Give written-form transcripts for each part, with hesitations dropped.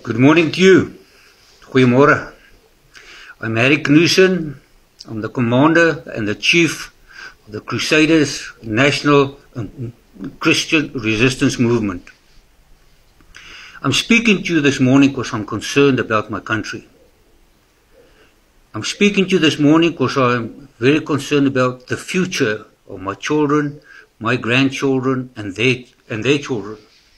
Good morning to you. Goeiemorgen. I'm Harry Knudsen. I'm the commander and the chief of the Crusaders National Christian Resistance Movement. I'm speaking to you this morning because I'm concerned about my country. I'm speaking to you this morning because I'm very concerned about the future of my children, my grandchildren, and their children.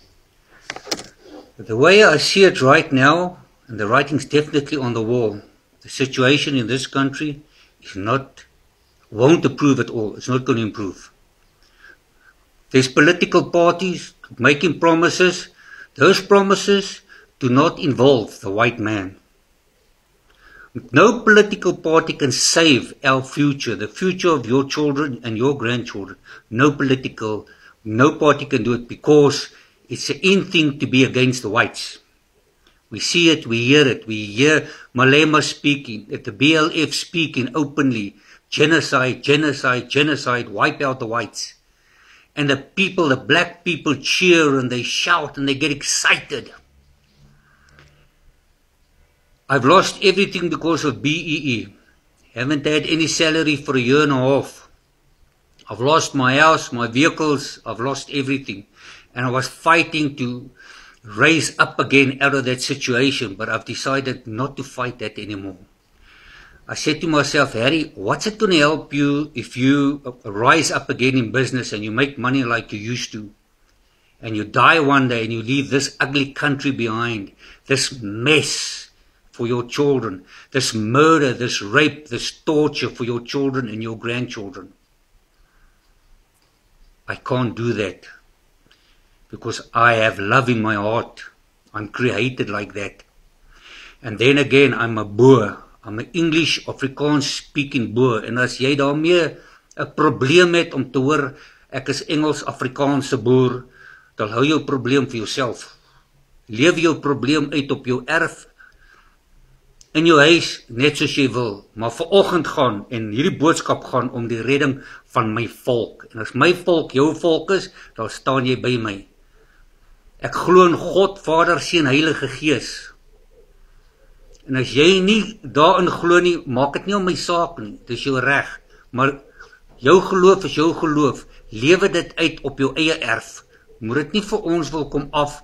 The way I see it right now, and the writing's definitely on the wall, the situation in this country won't improve at all. It's not going to improve. There's political parties making promises. Those promises do not involve the white man. No political party can save our future, the future of your children and your grandchildren. No party can do it, because it's an in thing to be against the whites. We see it, we hear it. We hear Malema speaking, at the BLF speaking openly, genocide, genocide, genocide, wipe out the whites. And the people, the black people, cheer and they shout and they get excited. I've lost everything because of BEE. Haven't had any salary for a year and a half. I've lost my house, my vehicles, I've lost everything. And I was fighting to raise up again out of that situation, but I've decided not to fight that anymore. I said to myself, Harry, what's it going to help you if you rise up again in business and you make money like you used to, and you die one day and you leave this ugly country behind, this mess for your children, this murder, this rape, this torture for your children and your grandchildren? I can't do that, because I have love in my heart. I'm created like that. And then again, I'm a Boer. I'm an English, Afrikaans speaking Boer. En as jy daarmee 'n probleem het om te hoor, ek is Engels, Afrikaanse Boer, dan hou jou probleem vir jouself. Leef jou probleem uit op jou erf, in jou huis, net soos jy wil. Maar vanoggend gaan, en hierdie boodskap gaan om die redding van my volk. En as my volk jou volk is, dan staan jy by my. Ek glo in God, Vader, Seun, Heilige Gees. En as jy nie daarin glo nie, maak dit nie om my saak nie. Dis jou reg. Maar jou geloof is jou geloof. Lewe dit uit op jou eie erf. Moet dit nie vir ons wil kom af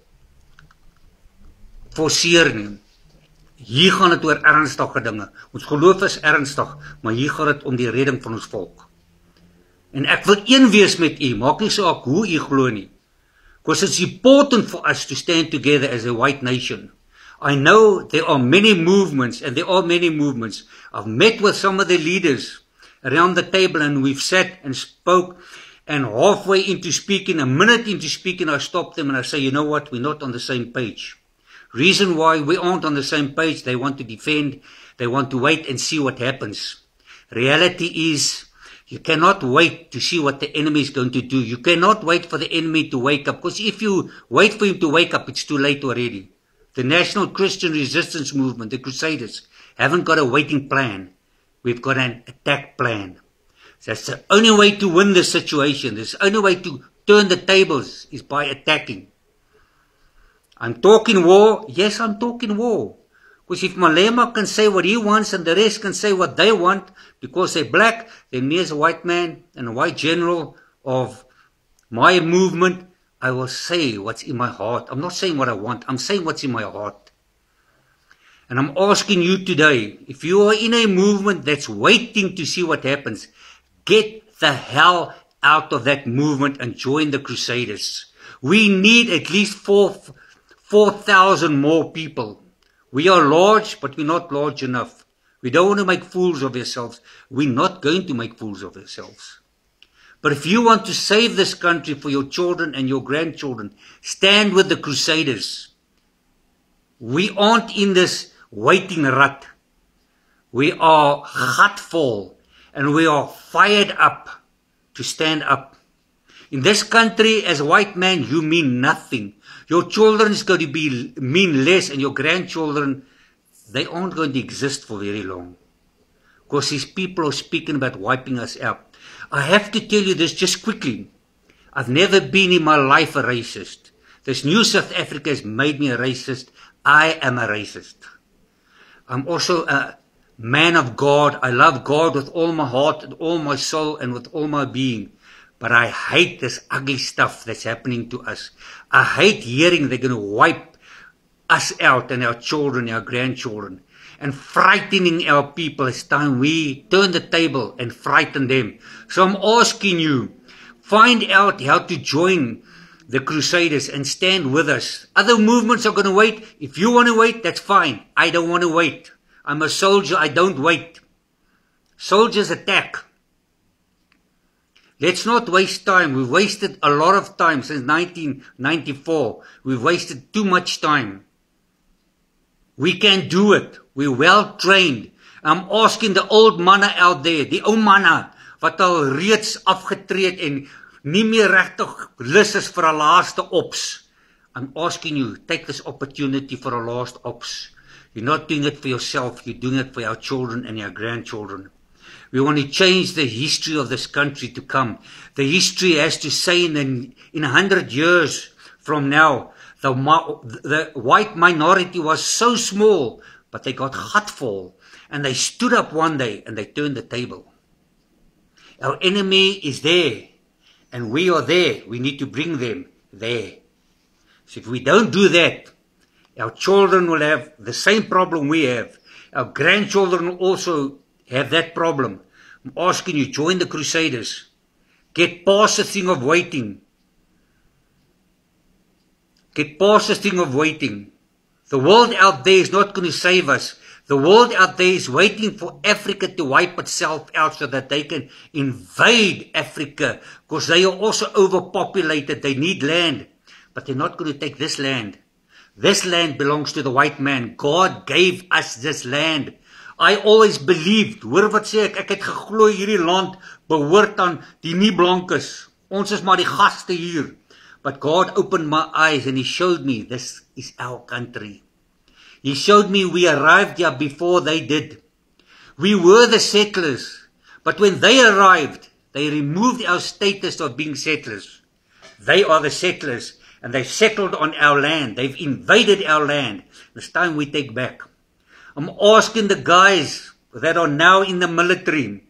forceer nie. Hier gaan dit oor ernstige dinge. Ons geloof is ernstig, maar hier gaan dit om die redding van ons volk. En ek wil een wees met u, maak nie saak hoe u glo nie. Because it's important for us to stand together as a white nation. I know there are many movements, and there are many movements. I've met with some of the leaders around the table, and we've sat and spoke, and halfway into speaking, a minute into speaking, I stop them and I say, you know what, we're not on the same page. Reason why we aren't on the same page, they want to defend, they want to wait and see what happens. Reality is, you cannot wait to see what the enemy is going to do. You cannot wait for the enemy to wake up, because if you wait for him to wake up, it's too late already. The National Christian Resistance Movement, the Crusaders, haven't got a waiting plan. We've got an attack plan. That's the only way to win this situation. The only way to turn the tables is by attacking. I'm talking war. Yes, I'm talking war. Because if Malema can say what he wants and the rest can say what they want because they're black, then me as a white man and a white general of my movement, I will say what's in my heart. I'm not saying what I want. I'm saying what's in my heart. And I'm asking you today, if you are in a movement that's waiting to see what happens, get the hell out of that movement and join the Crusaders. We need at least 4,000 more people. We are large, but we're not large enough. We don't want to make fools of ourselves. We're not going to make fools of ourselves. But if you want to save this country for your children and your grandchildren, stand with the Crusaders. We aren't in this waiting rut. We are heartful and we are fired up to stand up. In this country, as a white man, you mean nothing. Your children is going to mean less, and your grandchildren, they aren't going to exist for very long. Because these people are speaking about wiping us out. I have to tell you this just quickly. I've never been in my life a racist. This new South Africa has made me a racist. I am a racist. I'm also a man of God. I love God with all my heart and all my soul and with all my being. But I hate this ugly stuff that's happening to us. I hate hearing they're going to wipe us out and our children, our grandchildren, and frightening our people. It's time we turn the table and frighten them. So I'm asking you, find out how to join the Crusaders and stand with us. Other movements are going to wait. If you want to wait, that's fine. I don't want to wait. I'm a soldier. I don't wait. Soldiers attack. Let's not waste time. We've wasted a lot of time since 1994. We've wasted too much time. We can do it. We're well trained. I'm asking the old manne out there, die ou manne wat al reeds afgetree het en nie meer regtig lus is vir 'n laaste ops. I'm asking you, take this opportunity for a last ops. You're not doing it for yourself, you're doing it for our children and our grandchildren. We want to change the history of this country to come. The history has to say in 100 years from now, the white minority was so small, but they got gatvol, and they stood up one day and they turned the table. Our enemy is there, and we are there. We need to bring them there. So if we don't do that, our children will have the same problem we have. Our grandchildren will also have that problem. I'm asking you, join the Crusaders. Get past the thing of waiting. Get past the thing of waiting. The world out there is not going to save us. The world out there is waiting for Africa to wipe itself out so that they can invade Africa, because they are also overpopulated. They need land, but they're not going to take this land. This land belongs to the white man. God gave us this land. I always believed, hoor wat sê ek het geglo hierdie land behoort aan die nie blankes. Ons is maar die gaste hier. But God opened my eyes and He showed me this is our country. He showed me we arrived here before they did. We were the settlers, but when they arrived, they removed our status of being settlers. They are the settlers, and they've settled on our land. They've invaded our land. It's time we take back. I'm asking the guys that are now in the military,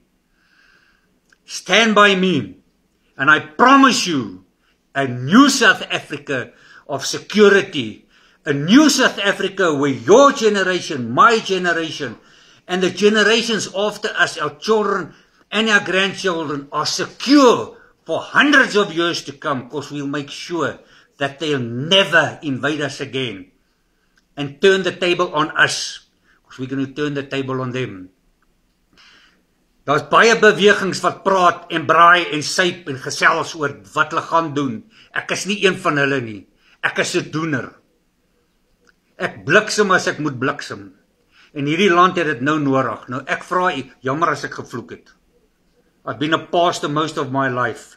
stand by me, and I promise you a new South Africa of security, a new South Africa where your generation, my generation, and the generations after us, our children and our grandchildren, are secure for hundreds of years to come, because we'll make sure that they'll never invade us again and turn the table on us, because we're going to turn the table on them. Daar's baie bewegings wat praat en braai en syp en gesels oor wat hulle gaan doen. Ek is nie een van hulle nie. Ek is 'n doener. Ek bliksem as ek moet bliksem. En hierdie land het dit nou nodig. Nou ek vra u, jammer as ek gevloek het. I've been a pastor most of my life.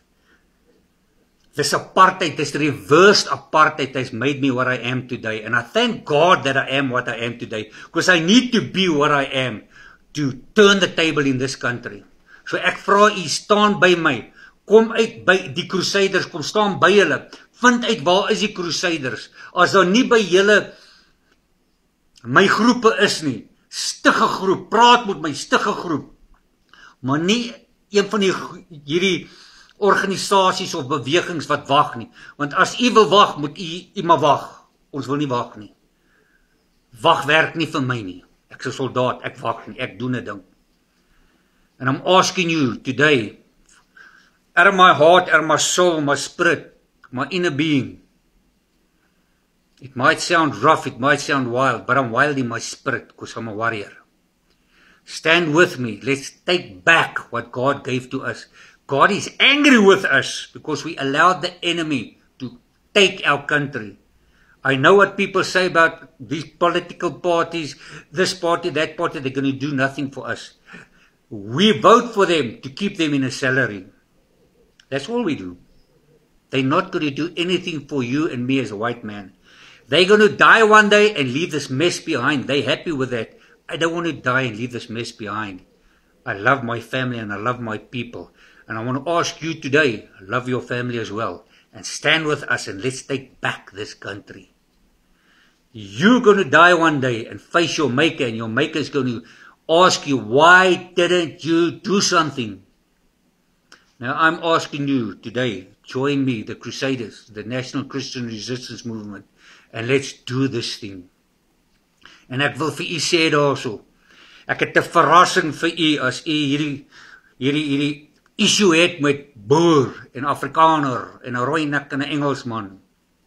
This apartheid, this reversed apartheid has made me what I am today. And I thank God that I am what I am today. Because I need to be what I am to turn the table in this country. So ek vra u, staan by my. Kom uit by die Crusaders, kom staan by hulle. Vind uit waar is die Crusaders. As daar nie by julle my groepe is nie, stig 'n groep, praat met my, stig 'n groep. Maar nie een van hierdie organisasies of bewegings wat wag nie. Want as u wil wag, moet u maar wag. Ons wil nie wag nie. Wag werk nie vir my nie. Ek is 'n soldaat, ek wag nie, ek doen 'n ding. And I'm asking you today, out of my heart, out of my soul, my spirit, my inner being. It might sound rough, it might sound wild, but I'm wild in my spirit because I'm a warrior. Stand with me. Let's take back what God gave to us. God is angry with us because we allowed the enemy to take our country. I know what people say about these political parties, this party, that party, they're going to do nothing for us. We vote for them to keep them in a salary. That's all we do. They're not going to do anything for you and me as a white man. They're going to die one day and leave this mess behind. They're happy with that. I don't want to die and leave this mess behind. I love my family and I love my people. And I want to ask you today, love your family as well. And stand with us and let's take back this country. You're going to die one day and face your maker, and your maker is going to ask you, why didn't you do something? Now I'm asking you today, join me, the Crusaders, the National Christian Resistance Movement, and let's do this thing. En ek wil vir u sê daarso, ek het 'n verrassing vir u as u hierdie issue het met boer en Afrikaner en 'n rooi nek en 'n Engelsman.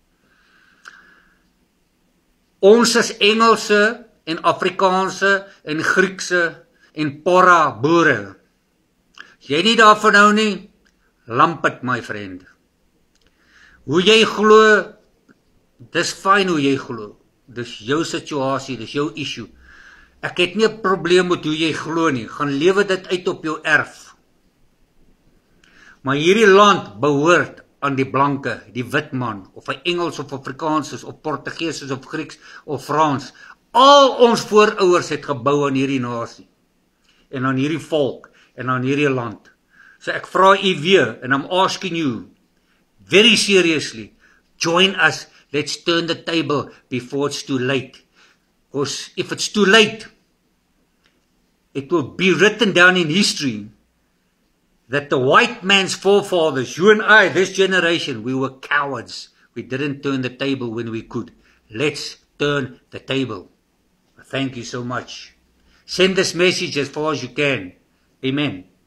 Ons is Engelse en Afrikaanse en Griekse en Porra boere. As jy nie daarvan hou nie, lamp het, my friend. Hoe jy glo, dis fyn hoe jy glo. Dis jou situasie, dis jou issue. Ek het nie 'n probleem met hoe jy glo nie. Gaan lewe dit uit op jou erf. Maar hierdie land behoort aan die blanke, die wit man, of hy Engels of Afrikaans is, of Portugees is, of Grieks, of Frans. Al ons voorouers het gebou aan hierdie nasie, en aan hierdie volk, en aan hierdie land. So ek vra u weer, and I'm asking you, very seriously, join us, let's turn the table before it's too late. Because if it's too late, it will be written down in history that the white man's forefathers, you and I, this generation, we were cowards. We didn't turn the table when we could. Let's turn the table. Thank you so much. Send this message as far as you can. Amen.